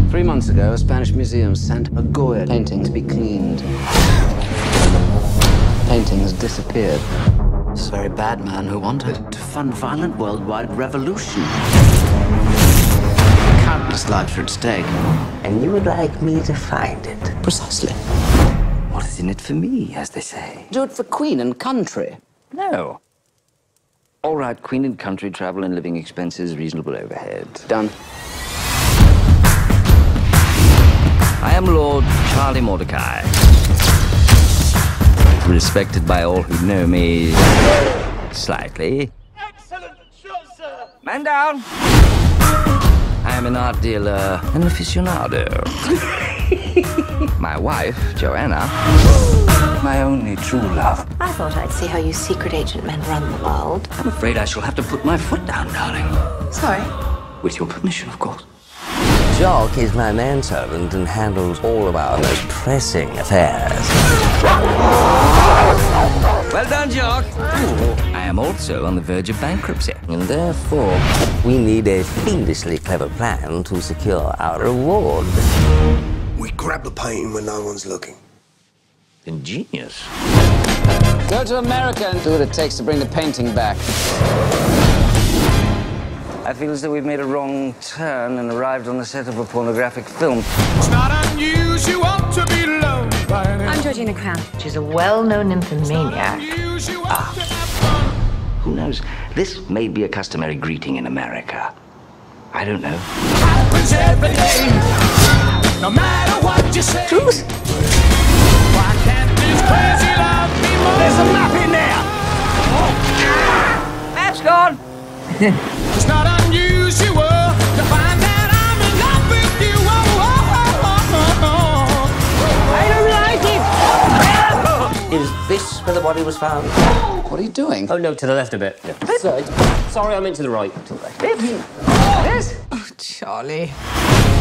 3 months ago, a Spanish museum sent a Goya painting to be cleaned. Painting has disappeared. This is a very bad man who wanted to fund violent worldwide revolution. Countless lives are at stake. And you would like me to find it? Precisely. What is in it for me, as they say? Do it for Queen and country. No. All right, Queen and country, travel and living expenses, reasonable overhead. Done. I am Lord Charlie Mordecai. Respected by all who know me slightly. Excellent shot, sir! Man down! I am an art dealer, an aficionado. My wife, Joanna, my only true love. I thought I'd see how you secret agent men run the world. I'm afraid I shall have to put my foot down, darling. Sorry. With your permission, of course. Jock is my manservant and handles all of our most pressing affairs. Well done, Jock. I am also on the verge of bankruptcy. And therefore, we need a fiendishly clever plan to secure our reward. We grab the painting when no one's looking. Ingenious. Go to America and do what it takes to bring the painting back. I feel as though we've made a wrong turn and arrived on the set of a pornographic film. It's not unusual to be loved by an I'm Georgina Crown. She's a well-known nymphomaniac. Who knows? This may be a customary greeting in America. I don't know. happens every day. No matter what you say. Truth? Why can't this crazy love be more? There's a map in there. Map's gone. It's not unusual to find that I'm in love with you. I don't like it! Is this where the body was found? What are you doing? Oh, no, to the left a bit. Sorry, I meant to the right. Yes? Oh, Charlie.